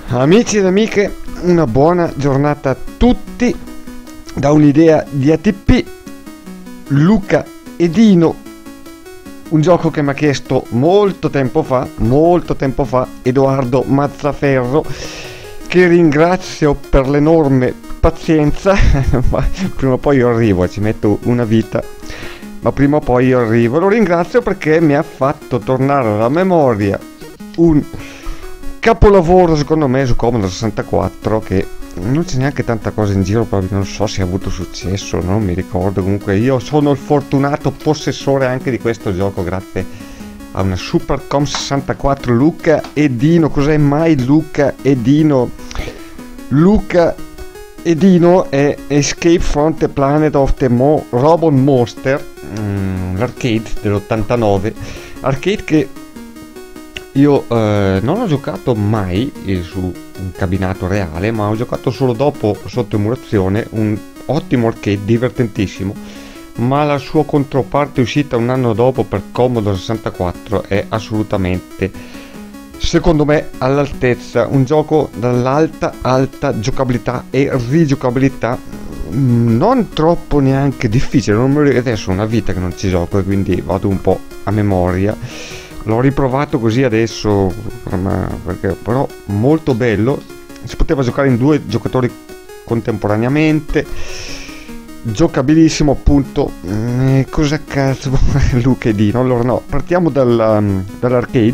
Amici ed amiche, una buona giornata a tutti. Da un'idea di ATP, Luca e Dino, un gioco che mi ha chiesto molto tempo fa, Edoardo Mazzaferro, che ringrazio per l'enorme pazienza, ma prima o poi io arrivo, ci metto una vita, ma prima o poi io arrivo. Lo ringrazio perché mi ha fatto tornare alla memoria un capolavoro, secondo me, su Commodore 64, che non c'è neanche tanta cosa in giro, proprio non so se ha avuto successo, non mi ricordo. Comunque io sono il fortunato possessore anche di questo gioco grazie a una Supercom 64. Luca e Dino, cos'è mai Luca e Dino? Luca e Dino è Escape from the Planet of the Robot Monster, l'arcade dell'89, arcade che io non ho giocato mai su un cabinato reale, ma ho giocato solo dopo sotto emulazione, un ottimo arcade, divertentissimo, ma la sua controparte uscita un anno dopo per Commodore 64 è assolutamente, secondo me, all'altezza. Un gioco dall'alta giocabilità e rigiocabilità, non troppo neanche difficile. Non mi ricordo, adesso è una vita che non ci gioco e quindi vado un po' a memoria. L'ho riprovato così adesso, perché però molto bello. Si poteva giocare in 2 giocatori contemporaneamente, giocabilissimo appunto. Cosa cazzo Luca e Dino? Allora no, partiamo dall'arcade.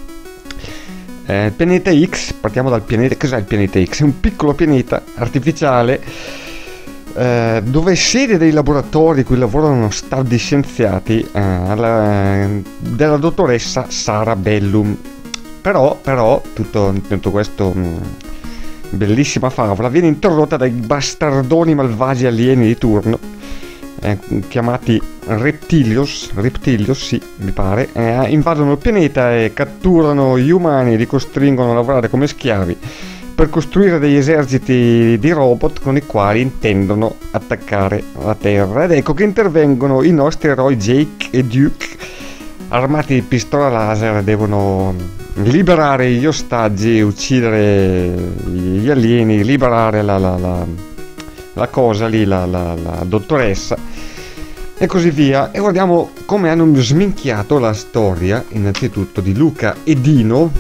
Pianeta X, partiamo dal pianeta. Cos'è il pianeta X? È un piccolo pianeta artificiale dove è sede dei laboratori cui lavorano staff di scienziati della dottoressa Sara Bellum. Però tutto questo bellissima favola viene interrotta dai bastardoni malvagi alieni di turno, chiamati Reptilios, sì, mi pare. Invadono il pianeta e catturano gli umani e li costringono a lavorare come schiavi per costruire degli eserciti di robot con i quali intendono attaccare la Terra. Ed ecco che intervengono i nostri eroi Jake e Duke, armati di pistola laser. Devono liberare gli ostaggi, uccidere gli alieni, liberare la cosa lì, la dottoressa, e così via. E guardiamo come hanno sminchiato la storia, innanzitutto, di Luca e Dino,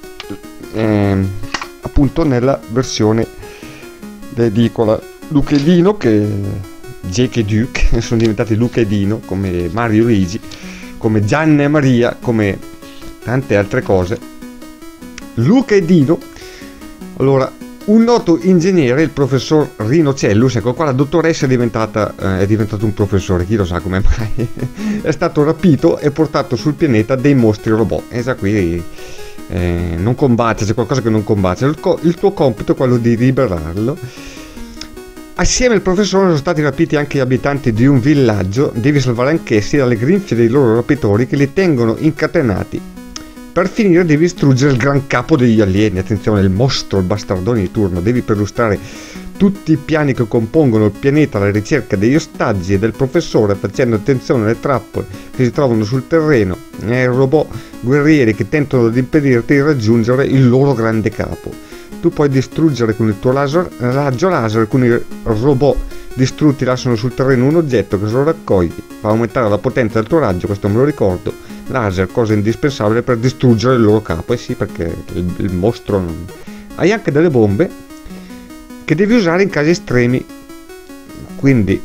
appunto nella versione edicola. Luca e Dino, che Jake e Duke sono diventati Luca e Dino, come Mario e Luigi, come Gianna e Maria, come tante altre cose. Luca e Dino, allora, un noto ingegnere, il professor Rhinocellus, ecco qua la dottoressa è diventato un professore, chi lo sa come mai, è stato rapito e portato sul pianeta dei mostri robot. E già qui non combatte, c'è qualcosa che non combatte. Il tuo compito è quello di liberarlo. Assieme al professore sono stati rapiti anche gli abitanti di un villaggio. Devi salvare anch'essi dalle grinfie dei loro rapitori che li tengono incatenati. Per finire devi distruggere il gran capo degli alieni, attenzione, il mostro, il bastardone di turno. Devi perlustrare tutti i piani che compongono il pianeta alla ricerca degli ostaggi e del professore, facendo attenzione alle trappole che si trovano sul terreno e ai robot guerrieri che tentano di impedirti di raggiungere il loro grande capo. Tu puoi distruggere con il tuo raggio laser. Alcuni robot distrutti lasciano sul terreno un oggetto che, se lo raccogli, fa aumentare la potenza del tuo raggio, questo me lo ricordo, laser, cosa indispensabile per distruggere il loro capo. Eh sì, perché il mostro hai anche delle bombe che devi usare in casi estremi, quindi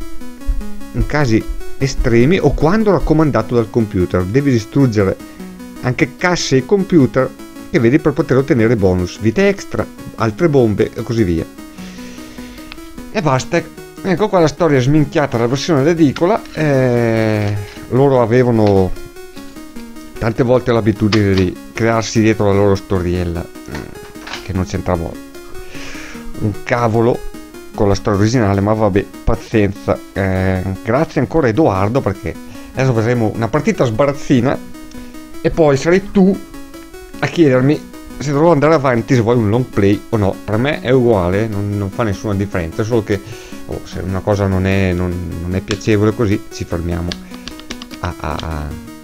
in casi estremi o quando raccomandato dal computer. Devi distruggere anche casse e computer che vedi per poter ottenere bonus, vite extra, altre bombe e così via. E basta. Ecco qua la storia sminchiata, la versione edicola. Loro avevano tante volte l'abitudine di crearsi dietro la loro storiella, che non c'entrava un cavolo con la storia originale, ma vabbè, pazienza. Grazie ancora Edoardo, perché adesso faremo una partita sbarazzina e poi sarai tu a chiedermi se dovrò andare avanti, se vuoi un long play o no. Per me è uguale, non fa nessuna differenza, solo che se una cosa non è piacevole così, ci fermiamo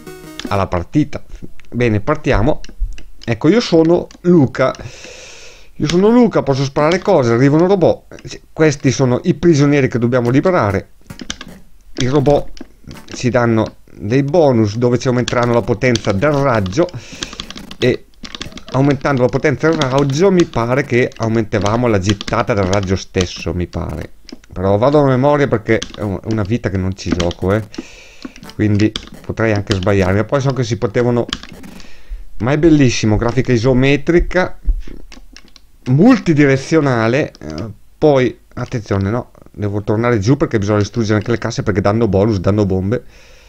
alla partita. Bene, partiamo. Ecco, io sono Luca Io sono Luca, posso sparare cose, arrivano robot. Questi sono i prigionieri che dobbiamo liberare. I robot ci danno dei bonus dove ci aumenteranno la potenza del raggio, e aumentando la potenza del raggio mi pare che aumentavamo la gittata del raggio stesso, mi pare. Però vado a memoria perché è una vita che non ci gioco, quindi potrei anche sbagliarmi. Poi so che si potevano, ma è bellissimo, grafica isometrica, multidirezionale. Poi attenzione, no, devo tornare giù perché bisogna distruggere anche le casse, perché danno bonus, danno bombe.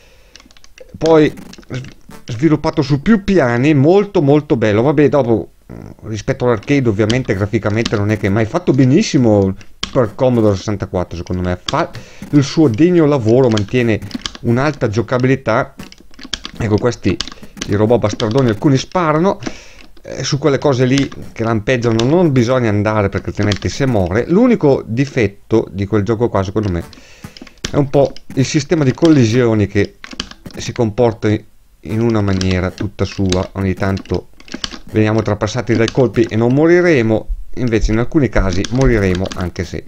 Poi sviluppato su più piani, molto molto bello. Vabbè, dopo rispetto all'arcade ovviamente graficamente non è che mai fatto benissimo per Commodore 64, secondo me fa il suo degno lavoro, mantiene un'alta giocabilità. Ecco, questi i robot bastardoni, alcuni sparano. Su quelle cose lì che lampeggiano non bisogna andare perché altrimenti si muore. L'unico difetto di quel gioco qua, secondo me, è un po' il sistema di collisioni, che si comporta in una maniera tutta sua. Ogni tanto veniamo trapassati dai colpi e non moriremo, invece in alcuni casi moriremo anche se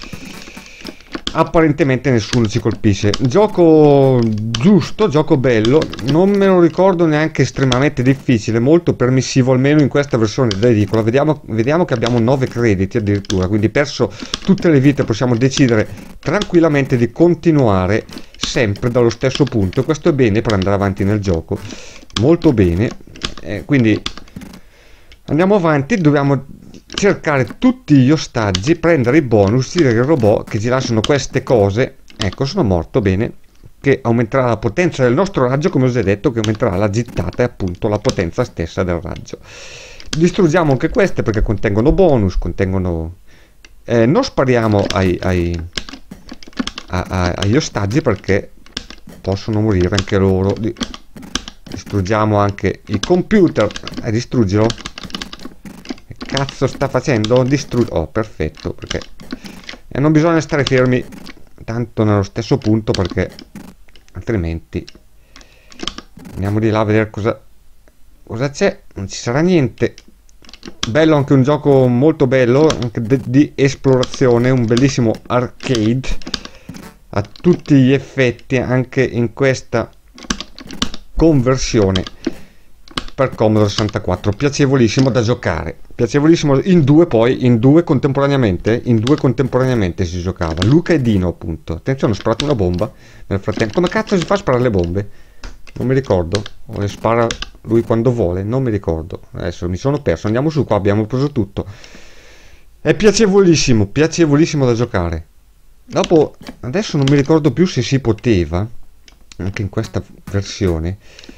apparentemente nessuno ci colpisce. Gioco giusto, gioco bello, non me lo ricordo neanche estremamente difficile, molto permissivo almeno in questa versione edicola. Vediamo che abbiamo 9 crediti addirittura, quindi perso tutte le vite possiamo decidere tranquillamente di continuare sempre dallo stesso punto. Questo è bene per andare avanti nel gioco, molto bene. Quindi andiamo avanti, dobbiamo cercare tutti gli ostaggi, prendere i bonus, dire ai robot che ci lasciano queste cose. Ecco, sono morto, bene, che aumenterà la potenza del nostro raggio, come ho già detto, che aumenterà la gittata e appunto la potenza stessa del raggio. Distruggiamo anche queste perché contengono bonus, contengono non spariamo agli ostaggi perché possono morire anche loro. Distruggiamo anche i computer. Distruggilo. Cazzo sta facendo? Oh, perfetto, perché non bisogna stare fermi tanto nello stesso punto, perché altrimenti andiamo di là a vedere cosa c'è. Non ci sarà niente. Bello, anche un gioco molto bello, anche di esplorazione, un bellissimo arcade a tutti gli effetti, anche in questa conversione per Commodore 64, piacevolissimo da giocare, piacevolissimo in due contemporaneamente si giocava. Luca e Dino, appunto. Attenzione, ho sparato una bomba nel frattempo. Come cazzo si fa a sparare le bombe? Non mi ricordo. O le spara lui quando vuole, non mi ricordo, adesso mi sono perso. Andiamo su, qua abbiamo preso tutto. È piacevolissimo da giocare. Dopo adesso non mi ricordo più se si poteva anche in questa versione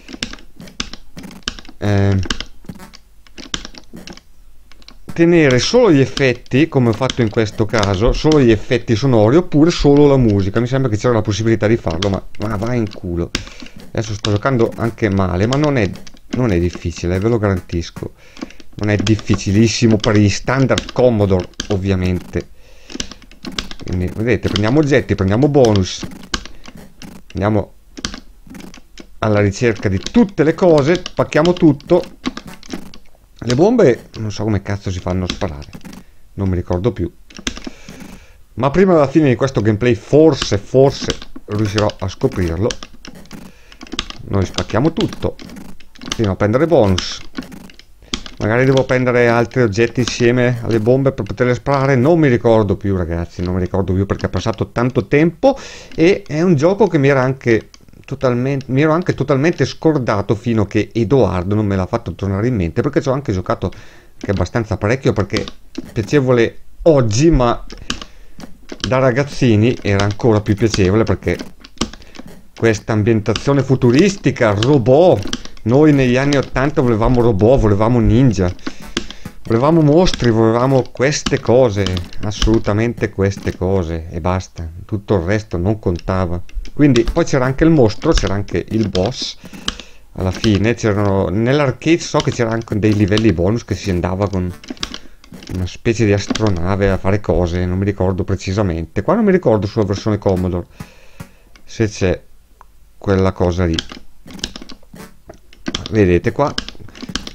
tenere solo gli effetti, come ho fatto in questo caso, solo gli effetti sonori, oppure solo la musica. Mi sembra che c'era la possibilità di farlo, ma va in culo. Adesso sto giocando anche male, ma non è difficile, ve lo garantisco. Non è difficilissimo per gli standard Commodore, ovviamente. Quindi vedete, prendiamo oggetti, prendiamo bonus, andiamo alla ricerca di tutte le cose, pacchiamo tutto. Le bombe non so come cazzo si fanno a sparare, non mi ricordo più, ma prima della fine di questo gameplay forse riuscirò a scoprirlo. Noi spacchiamo tutto fino a prendere bonus. Magari devo prendere altri oggetti insieme alle bombe per poterle sparare, non mi ricordo più, ragazzi, non mi ricordo più perché è passato tanto tempo, e è un gioco che mi ero anche totalmente scordato, fino a che Edoardo non me l'ha fatto tornare in mente, perché ci ho anche giocato anche abbastanza parecchio, perché piacevole oggi, ma da ragazzini era ancora più piacevole, perché questa ambientazione futuristica, robot, noi negli anni 80 volevamo robot, volevamo ninja, volevamo mostri, volevamo queste cose, assolutamente queste cose, e basta, tutto il resto non contava. Quindi poi c'era anche il mostro, c'era anche il boss alla fine, c'erano nell'arcade, so che c'era anche dei livelli bonus, che si andava con una specie di astronave a fare cose, non mi ricordo precisamente. Qua non mi ricordo sulla versione Commodore se c'è quella cosa lì. Vedete qua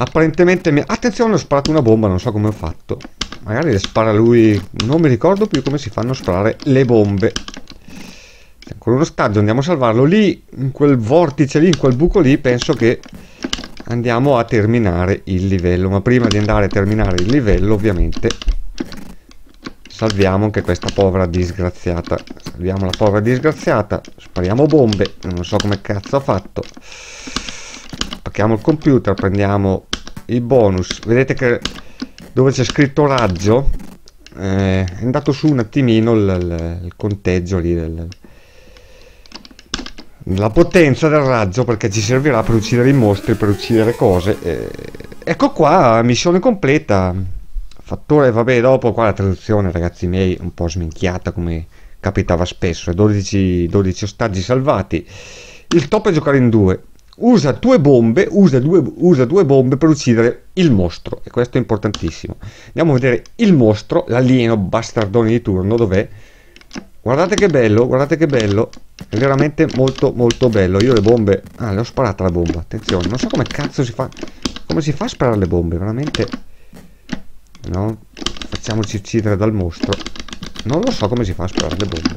apparentemente attenzione, ho sparato una bomba, non so come ho fatto. Magari le spara lui. Non mi ricordo più come si fanno a sparare le bombe. C'è ancora uno ostaggio, andiamo a salvarlo. Lì, in quel vortice lì, in quel buco lì, penso che andiamo a terminare il livello. Ma prima di andare a terminare il livello, ovviamente, salviamo anche questa povera disgraziata. Salviamo la povera disgraziata. Spariamo bombe. Non so come cazzo ha fatto. Spacchiamo il computer, prendiamo i bonus. Vedete che dove c'è scritto raggio è andato su un attimino il conteggio lì la potenza del raggio, perché ci servirà per uccidere i mostri, per uccidere cose. Ecco qua, missione completa. Fattore, vabbè, dopo qua la traduzione, ragazzi miei, un po' sminchiata come capitava spesso. 12 ostaggi salvati. Il top è giocare in due. Usa due bombe per uccidere il mostro, e questo è importantissimo. Andiamo a vedere il mostro, l'alieno bastardone di turno, dov'è? Guardate che bello, è veramente molto molto bello. Io le bombe, le ho sparate la bomba, attenzione, non so come cazzo si fa, come si fa a sparare le bombe, veramente. No, facciamoci uccidere dal mostro, non lo so come si fa a sparare le bombe.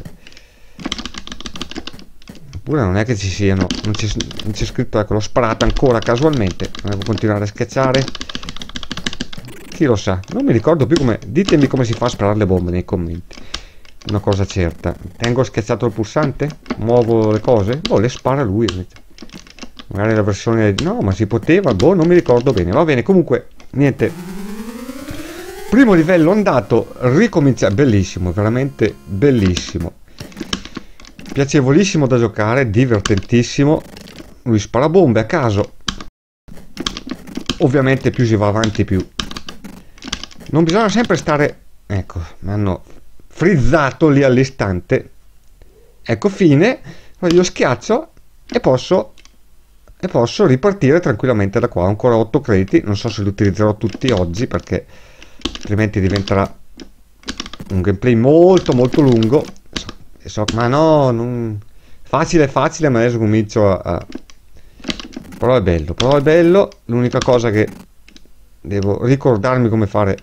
Oppure non è che ci siano, non c'è scritto, ecco, l'ho sparata ancora casualmente. Devo continuare a schiacciare, chi lo sa, non mi ricordo più come. Ditemi come si fa a sparare le bombe nei commenti. Una cosa certa, tengo schiacciato il pulsante, muovo le cose, boh, le spara lui. Magari la versione, no, ma si poteva, boh, non mi ricordo bene. Va bene, comunque niente, primo livello andato, ricominciare. Bellissimo, veramente bellissimo, piacevolissimo da giocare, divertentissimo. Lui spara bombe a caso. Ovviamente più si va avanti più non bisogna sempre stare, ecco, mi hanno frizzato lì all'istante. Ecco, fine. Io schiaccio e posso ripartire tranquillamente da qua. Ho ancora 8 crediti, non so se li utilizzerò tutti oggi, perché altrimenti diventerà un gameplay molto molto lungo. Ma no, non facile, ma adesso comincio a. Però è bello. L'unica cosa che devo ricordarmi come fare.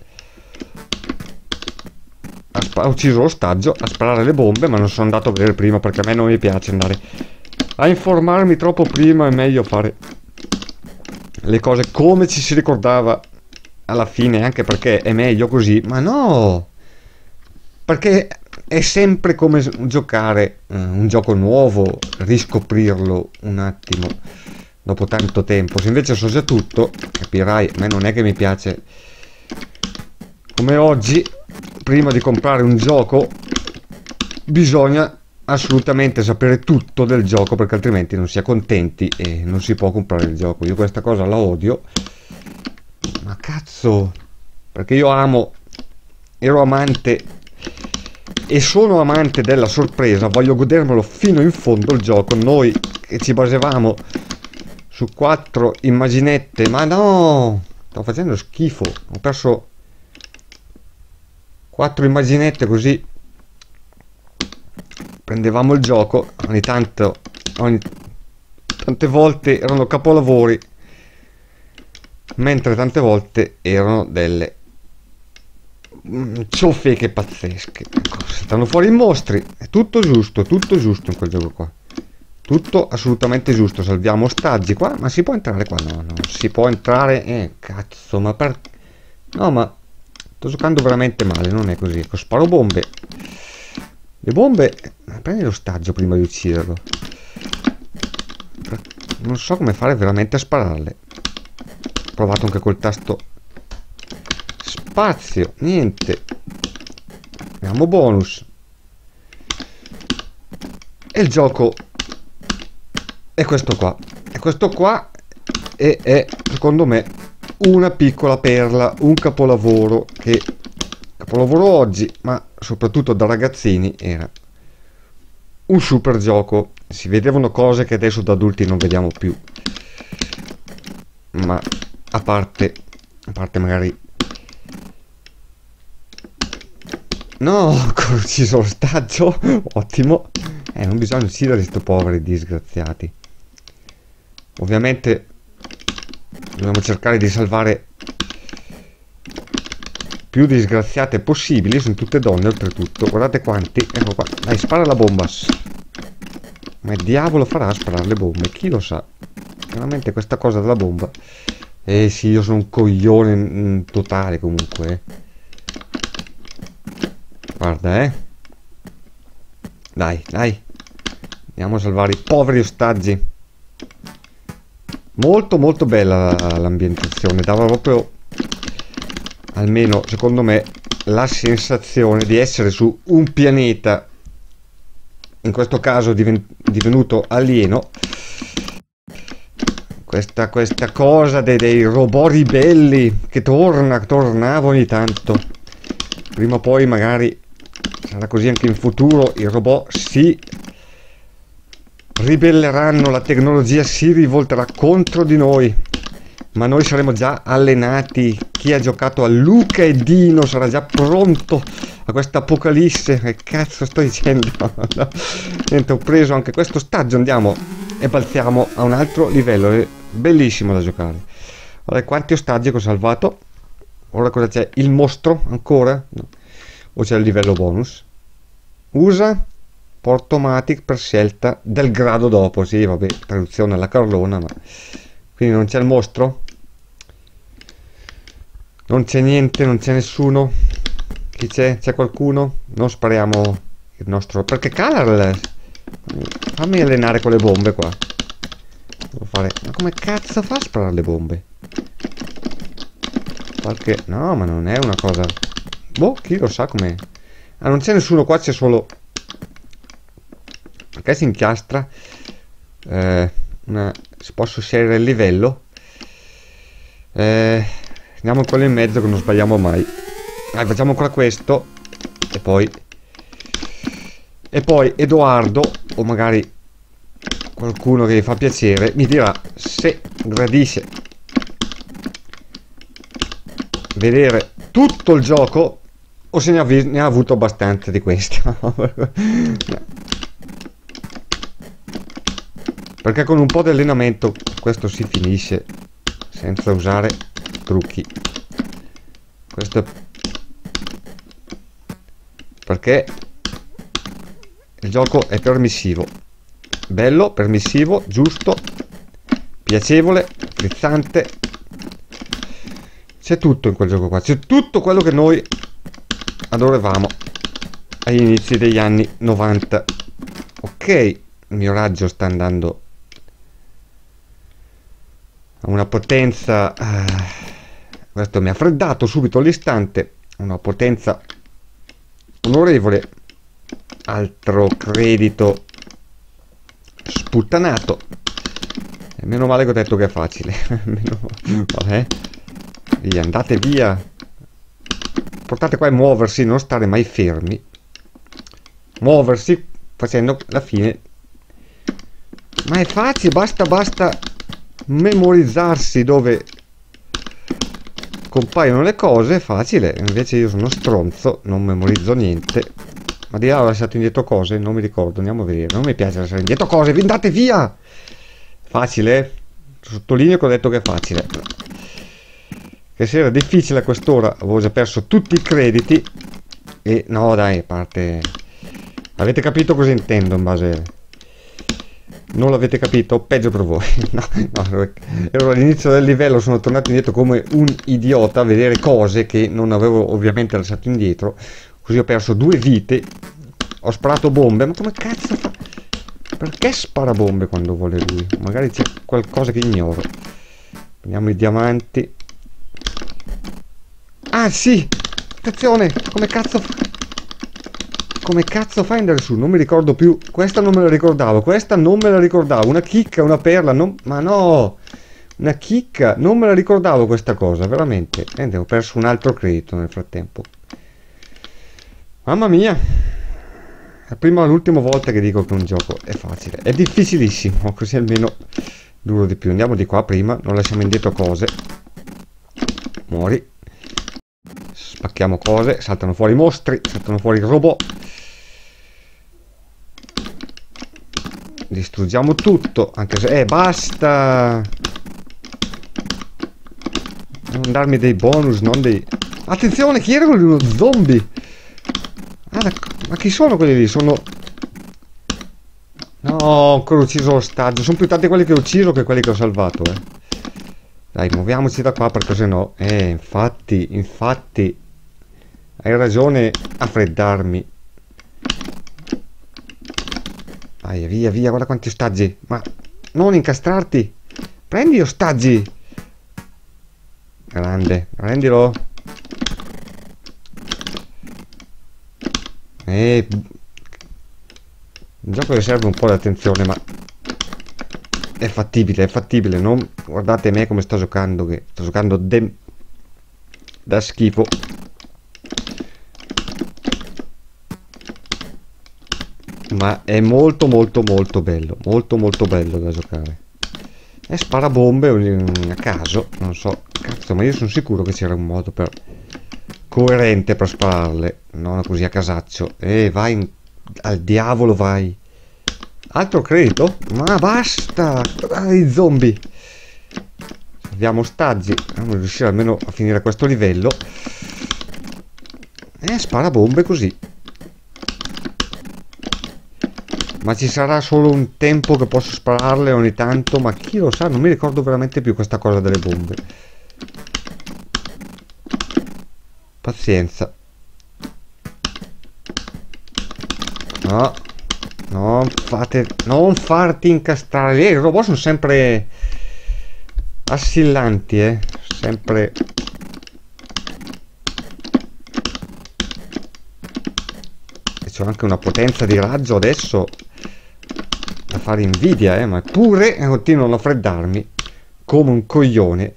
Ho ucciso l'ostaggio a sparare le bombe, ma non sono andato a vedere prima, perché a me non mi piace andare a informarmi troppo prima. È meglio fare le cose come ci si ricordava alla fine, anche perché è meglio così. Ma no, perché è sempre come giocare un gioco nuovo, riscoprirlo un attimo dopo tanto tempo. Se invece so già tutto, capirai, a me non è che mi piace come oggi. Prima di comprare un gioco bisogna assolutamente sapere tutto del gioco, perché altrimenti non si è contenti e non si può comprare il gioco. Io questa cosa la odio, ma cazzo, perché io ero amante e sono amante della sorpresa, voglio godermelo fino in fondo il gioco. Noi che ci basavamo su 4 immaginette, ma no, sto facendo schifo, ho perso 4 immaginette, così prendevamo il gioco, tante volte erano capolavori, mentre tante volte erano delle ciofeche pazzesche. Ecco, stanno fuori i mostri, è tutto giusto in quel gioco qua, tutto assolutamente giusto. Salviamo ostaggi qua, ma si può entrare qua? No, non si può entrare, cazzo, ma no, ma sto giocando veramente male, non è così. Ecco, sparo bombe. Le bombe, prendi l'ostaggio prima di ucciderlo. Non so come fare veramente a spararle. Ho provato anche col tasto spazio, niente. Abbiamo bonus. E il gioco è questo qua. E è, secondo me, una piccola perla, un capolavoro oggi, ma soprattutto da ragazzini era un super gioco. Si vedevano cose che adesso da adulti non vediamo più, ma a parte magari. No, ho ucciso l'ostaggio, ottimo. Non bisogna uccidere questi poveri disgraziati. Ovviamente Dobbiamo cercare di salvare più disgraziate possibili. Sono tutte donne oltretutto. Guardate quanti. Ecco qua. Dai, spara la bomba. Ma diavolo farà a sparare le bombe? Chi lo sa? Veramente questa cosa della bomba. Eh sì, io sono un coglione totale comunque. Guarda, Dai, dai. Andiamo a salvare i poveri ostaggi. Molto molto bella l'ambientazione. Dava proprio, almeno secondo me, la sensazione di essere su un pianeta, in questo caso divenuto alieno. Questa cosa dei robot ribelli che tornava ogni tanto. Prima o poi magari sarà così anche in futuro. I robot si ribelleranno, la tecnologia si rivolterà contro di noi, ma noi saremo già allenati. Chi ha giocato a Luca e Dino sarà già pronto a questa apocalisse. Che cazzo sto dicendo? No. Niente, ho preso anche questo ostaggio. Andiamo e balziamo a un altro livello. È bellissimo da giocare. Allora, quanti ostaggi che ho salvato? Ora cosa c'è? Il mostro ancora? No. O c'è il livello bonus? Usa Portomatic per scelta del grado dopo. Sì, vabbè, traduzione alla carlona, ma quindi non c'è il mostro? Non c'è niente, non c'è nessuno. Chi c'è? C'è qualcuno? Non spariamo il nostro... Perché cala? Fammi allenare con le bombe qua. Devo fare... Ma come cazzo fa a sparare le bombe? Qualche... No, ma non è una cosa... Boh, chi lo sa com'è. Ah, non c'è nessuno qua, c'è solo... Perché si inchiastra? Posso scegliere il livello? Andiamo a quello in mezzo che non sbagliamo mai. Dai, facciamo ancora questo. E poi Edoardo, o magari qualcuno che gli fa piacere, mi dirà se gradisce vedere tutto il gioco o se ne ha avuto abbastanza di questo. Perché con un po' di allenamento questo si finisce senza usare trucchi. Questo è perché il gioco è permissivo, bello, permissivo, giusto, piacevole, frizzante. C'è tutto in quel gioco qua, c'è tutto quello che noi adoravamo agli inizi degli anni 90. Ok, il mio raggio sta andando a una potenza, questo mi ha freddato subito all'istante, una potenza onorevole. Altro credito sputtanato. E meno male che ho detto che è facile. Vabbè. Via, andate via. Portate qua a muoversi, non stare mai fermi. Muoversi facendo la fine. Ma è facile, basta memorizzarsi dove compaiono le cose, è facile. Invece io sono stronzo, non memorizzo niente. Ma di là ho lasciato indietro cose? Non mi ricordo, andiamo a vedere. Non mi piace lasciare indietro cose, andate via! Facile? Sottolineo che ho detto che è facile. Che se era difficile a quest'ora avevo già perso tutti i crediti. E no dai, a parte... Avete capito cosa intendo in base... Non l'avete capito? Peggio per voi. No, ero all'inizio del livello, sono tornato indietro come un idiota a vedere cose che non avevo ovviamente lasciato indietro. Così ho perso 2 vite. Ho sparato bombe. Ma come cazzo fa? Perché spara bombe quando vuole lui? Magari c'è qualcosa che ignoro. Prendiamo i diamanti. Ah sì! Attenzione! Come cazzo fa? Come cazzo fai ad andare su? Non mi ricordo più. Questa non me la ricordavo. Questa non me la ricordavo. Una chicca, una perla. Non... Ma no! Una chicca. Non me la ricordavo questa cosa. Veramente. Ho perso un altro credito nel frattempo. Mamma mia. È l'ultima volta che dico che un gioco è facile. È difficilissimo. Così almeno duro di più. Andiamo di qua prima. Non lasciamo indietro cose. Muori. Spacchiamo cose. Saltano fuori i mostri. Saltano fuori i robot. Distruggiamo tutto. Anche se... basta. Non darmi dei bonus, non dei... Attenzione, chi era quello? Uno zombie? Ah, ma chi sono quelli lì? Sono... No, ho ancora ucciso lo stagio. Sono più tanti quelli che ho ucciso che quelli che ho salvato, Dai, muoviamoci da qua perché sennò... infatti... Hai ragione a freddarmi. Vai, via, via, guarda quanti ostaggi. Ma non incastrarti. Prendi gli ostaggi. Grande, prendilo. Un gioco che serve un po' di attenzione, ma è fattibile. Non guardate me come sto giocando, che sto giocando da schifo. Ma è molto bello. Molto bello da giocare. E spara bombe a caso, non so. Cazzo, ma io sono sicuro che c'era un modo per... coerente per spararle, non così a casaccio. Vai al diavolo, vai. Altro credito? Ma basta! Dai, zombie! Abbiamo ostaggi. Dobbiamo riuscire almeno a finire questo livello. Spara bombe così. Ma ci sarà solo un tempo che posso spararle ogni tanto, ma chi lo sa, non mi ricordo veramente più questa cosa delle bombe. Pazienza. No, non farti incastrare. I robot sono sempre assillanti, sempre. E c'ho anche una potenza di raggio adesso da fare invidia, ma pure continuano a freddarmi come un coglione.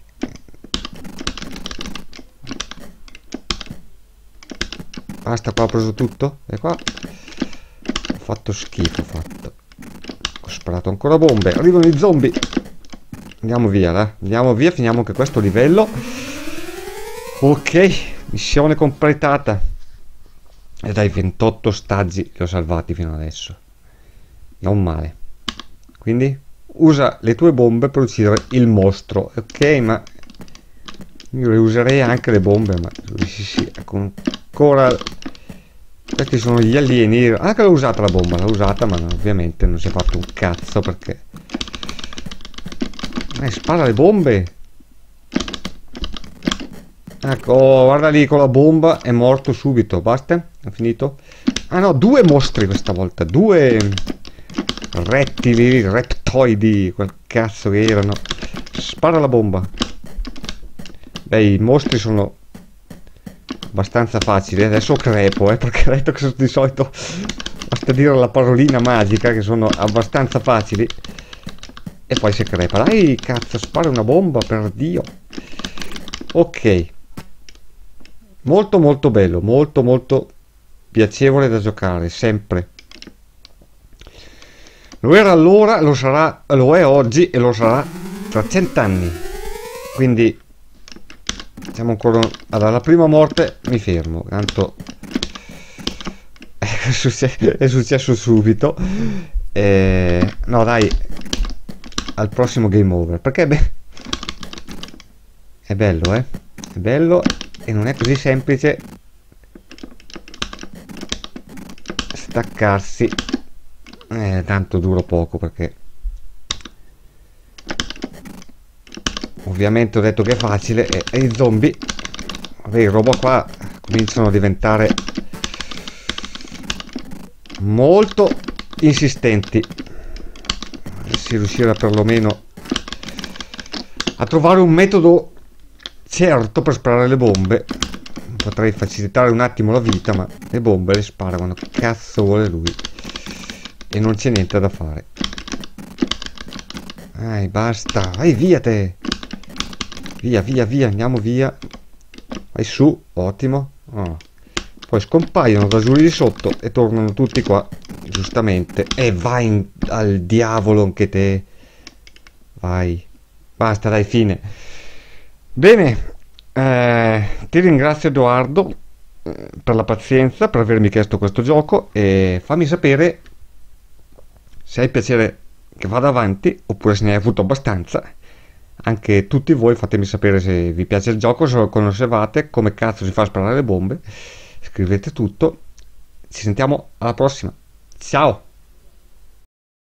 Basta, qua ho preso tutto. E qua ho fatto schifo, ho sparato ancora bombe. Arrivano i zombie. Andiamo via, andiamo via, finiamo anche questo livello. Ok, missione completata. E dai, 28 ostaggi li ho salvati fino adesso. Non male. Quindi usa le tue bombe per uccidere il mostro. Ok, ma io le userei anche le bombe, ma sì, ancora. Questi sono gli alieni. Anche l'ho usata la bomba, l'ho usata, ma ovviamente non si è fatto un cazzo perché... spara le bombe. Ecco, guarda lì con la bomba, è morto subito. Basta? Ho finito? Ah no, 2 mostri questa volta. 2 rettili, reptoidi, quel cazzo che erano. Spara la bomba. Beh, i mostri sono abbastanza facili. Adesso crepo, perché ho detto che di solito basta dire la parolina magica, che sono abbastanza facili e poi si crepa. Dai, cazzo, spara una bomba, per Dio. Ok, molto bello, molto piacevole da giocare, sempre. Lo era allora, lo sarà, lo è oggi e lo sarà tra 100 anni. Quindi siamo ancora alla prima morte, mi fermo, tanto è successo subito. No dai, al prossimo game over, perché è bello, è bello e non è così semplice staccarsi. Tanto duro poco, perché ovviamente ho detto che è facile e i zombie, vabbè, i robot qua cominciano a diventare molto insistenti. Si riuscirà perlomeno a trovare un metodo certo per sparare le bombe, potrei facilitare un attimo la vita, ma le bombe le spara quando cazzo vuole lui e non c'è niente da fare. Dai, basta, vai via te. Via, andiamo via. Vai su, ottimo. Poi scompaiono da giù di sotto e tornano tutti qua, giustamente. E vai al diavolo anche te. Vai. Basta, dai, fine. Bene. Ti ringrazio, Edoardo, per la pazienza, per avermi chiesto questo gioco, e fammi sapere se hai piacere che vada avanti oppure se ne hai avuto abbastanza. anche tutti voi, fatemi sapere se vi piace il gioco, se lo conoscevate, come cazzo si fa a sparare le bombe. Scrivete tutto. Ci sentiamo alla prossima. Ciao!